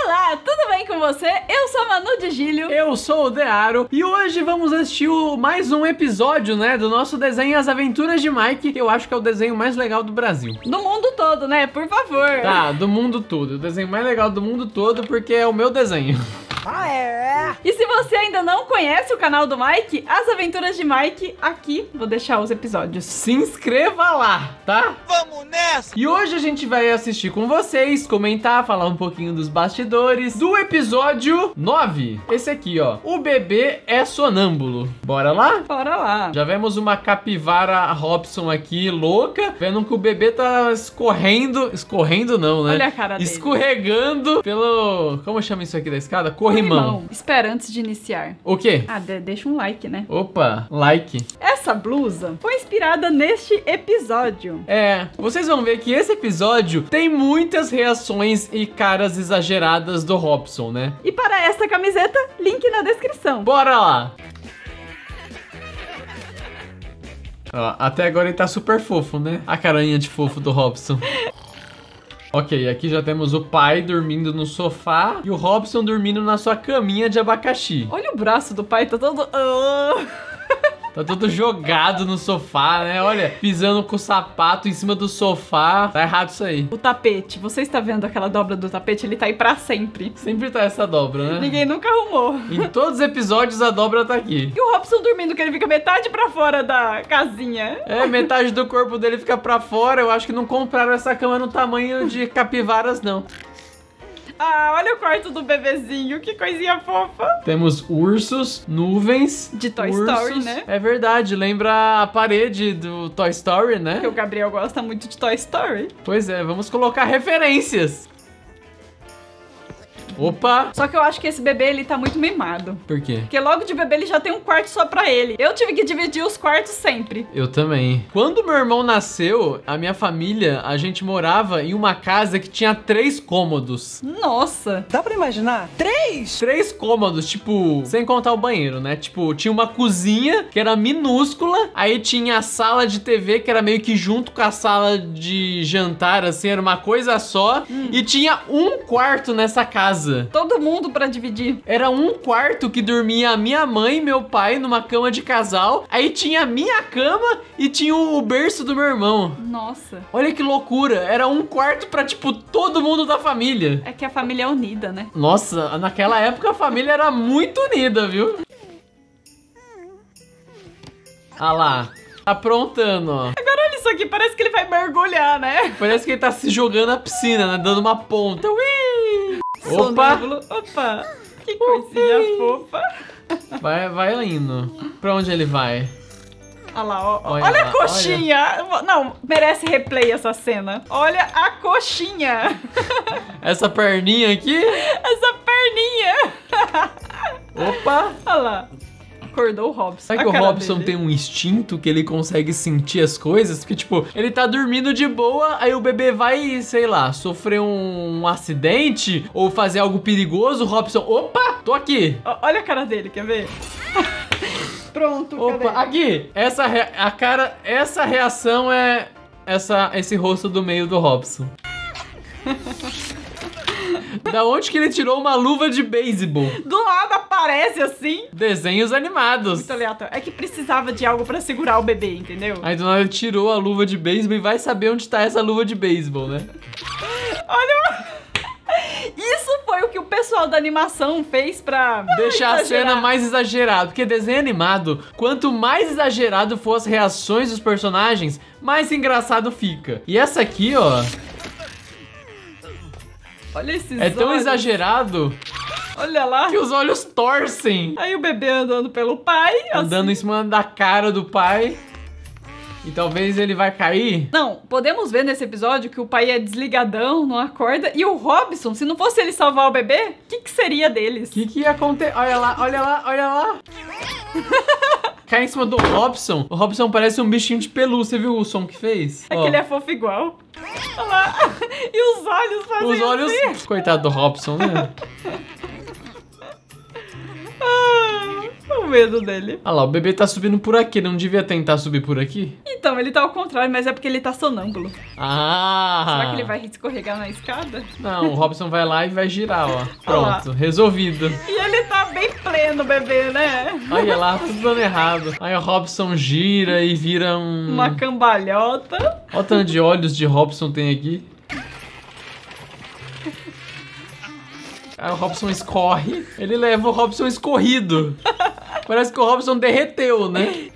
Olá, tudo bem com você? Eu sou a Manu de Gílio. Eu sou o Dearo e hoje vamos assistir mais um episódio, né, do nosso desenho As Aventuras de Mike, que eu acho que é o desenho mais legal do Brasil. Do mundo todo, né? Por favor. Tá, do mundo todo. O desenho mais legal do mundo todo porque é o meu desenho. Ah, é? E se você ainda não conhece o canal do Mike, As Aventuras de Mike, aqui vou deixar os episódios. Se inscreva lá, tá? Vamos nessa! E hoje a gente vai assistir com vocês, comentar, falar um pouquinho dos bastidores do episódio 9. Esse aqui, ó. O bebê é sonâmbulo. Bora lá? Bora lá. Já vemos uma capivara Robson aqui, louca, vendo que o bebê tá escorrendo não, né? Olha a cara dele. Escorregando pelo... Como chama isso aqui da escada? Corrimão. Espera antes de iniciar. O quê? Ah, deixa um like, né? Opa, like. Essa blusa foi inspirada neste episódio. É, vocês vão ver que esse episódio tem muitas reações e caras exageradas do Robson, né? E para esta camiseta, link na descrição. Bora lá! Ó, até agora ele tá super fofo, né? A carinha de fofo do Robson. Ok, aqui já temos o pai dormindo no sofá e o Robson dormindo na sua caminha de abacaxi. Olha o braço do pai, tá todo... Tá todo jogado no sofá, né? Olha, pisando com o sapato em cima do sofá. Tá errado isso aí. O tapete, você está vendo aquela dobra do tapete? Ele tá aí pra sempre. Sempre tá essa dobra, né? Ninguém nunca arrumou. Em todos os episódios a dobra tá aqui. E o Robson dormindo, que ele fica metade pra fora da casinha. É, metade do corpo dele fica pra fora. Eu acho que não compraram essa cama no tamanho de capivaras, não. Ah, olha o quarto do bebezinho, que coisinha fofa. Temos ursos, nuvens. De Toy ursos. Story, né? É verdade, lembra a parede do Toy Story, né? Porque o Gabriel gosta muito de Toy Story. Pois é, vamos colocar referências. Opa! Só que eu acho que esse bebê, ele tá muito mimado. Por quê? Porque logo de bebê ele já tem um quarto só pra ele. Eu tive que dividir os quartos sempre. Eu também. Quando meu irmão nasceu, a minha família, a gente morava em uma casa que tinha 3 cômodos. Nossa! Dá pra imaginar? 3? 3 cômodos, tipo, sem contar o banheiro, né? Tipo, tinha uma cozinha que era minúscula, aí tinha a sala de TV que era meio que junto com a sala de jantar, assim, era uma coisa só. E tinha um quarto nessa casa. Todo mundo pra dividir. Era um quarto que dormia a minha mãe e meu pai numa cama de casal. Aí tinha a minha cama e tinha o berço do meu irmão. Nossa. Olha que loucura. Era um quarto pra, tipo, todo mundo da família. É que a família é unida, né? Nossa, naquela época a família era muito unida, viu? Ah lá. Aprontando, ó. Agora olha isso aqui, parece que ele vai mergulhar, né? Parece que ele tá se jogando na piscina, né? Dando uma ponta. Ui! Opa! Sonâmbulo. Opa! Que coisinha fofa. Vai indo. Pra onde ele vai? Olha lá, ó. Olha Olha lá, a coxinha. Não, merece replay essa cena. Olha a coxinha. Essa perninha aqui? Essa perninha. Opa! Olha lá. Acordou o Robson. Será que o Robson tem um instinto que ele consegue sentir as coisas? Porque, tipo, ele tá dormindo de boa, aí o bebê vai, sei lá, sofrer um acidente ou fazer algo perigoso. O Robson, opa, tô aqui. Olha a cara dele, quer ver? Pronto, Opa, cadê? aqui. Essa reação é esse rosto do meio do Robson. Da onde que ele tirou uma luva de beisebol? Do lado aparece assim. Desenhos animados. Muito aleatório. É que precisava de algo pra segurar o bebê, entendeu? Aí do nada ele tirou a luva de beisebol e vai saber onde tá essa luva de beisebol, né? Olha... Isso foi o que o pessoal da animação fez pra... deixar a exagerar. cena mais exagerada. Porque desenho animado, quanto mais exagerado for as reações dos personagens, mais engraçado fica. E essa aqui, ó... Olha esses é tão olhos. exagerado Olha lá. que os olhos torcem. Aí o bebê andando pelo pai. Andando em cima da cara do pai. E talvez ele vai cair. Não, podemos ver nesse episódio que o pai é desligadão, não acorda. E o Robson, se não fosse ele salvar o bebê, o que seria deles? O que ia acontecer? Olha lá, olha lá, olha lá. Cai em cima do Robson. O Robson parece um bichinho de pelúcia, viu o som que fez? É que ele é fofo igual. Olha lá. E os olhos fazem Os olhos... assim. Coitado do Robson, né? Vamos medo dele. Olha lá, o bebê tá subindo por aqui, não devia tentar subir por aqui? Então, ele tá ao contrário, mas é porque ele tá sonâmbulo. Ah! Será que ele vai escorregar na escada? Não, o Robson vai lá e vai girar, ó. Olha lá. Pronto, resolvido. E ele tá bem pleno, bebê, né? Olha lá, tudo dando errado. Aí o Robson gira e vira Uma cambalhota. Olha o tanto de olhos de Robson tem aqui. Aí o Robson escorre. Ele leva o Robson escorrido. Parece que o Robson derreteu, né?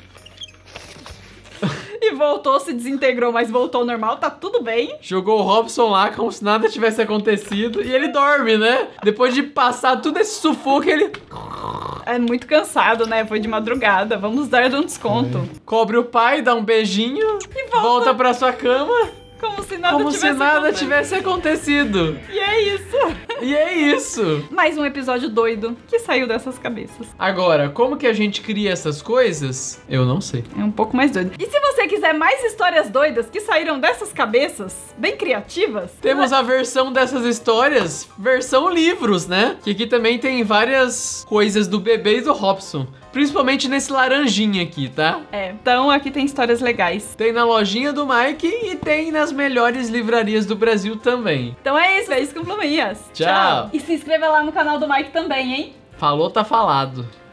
E voltou, se desintegrou, mas voltou ao normal, tá tudo bem. Jogou o Robson lá como se nada tivesse acontecido. E ele dorme, né? Depois de passar todo esse sufoco, ele... É muito cansado, né? Foi de madrugada. Vamos dar um desconto. Cobre o pai, dá um beijinho. E volta pra sua cama. Como se nada Como tivesse se nada acontecido. tivesse acontecido. E é isso. E é isso. Mais um episódio doido que saiu dessas cabeças. Agora, como que a gente cria essas coisas? Eu não sei. É um pouco mais doido. E se você quiser mais histórias doidas que saíram dessas cabeças, bem criativas... Temos a versão dessas histórias, versão livros, né? Que aqui também tem várias coisas do bebê e do Robson. Principalmente nesse laranjinha aqui, tá? É, então aqui tem histórias legais. Tem na lojinha do Mike e tem nas melhores livrarias do Brasil também. Então é isso com Pluminhas. Tchau. E se inscreva lá no canal do Mike também, hein? Falou, tá falado.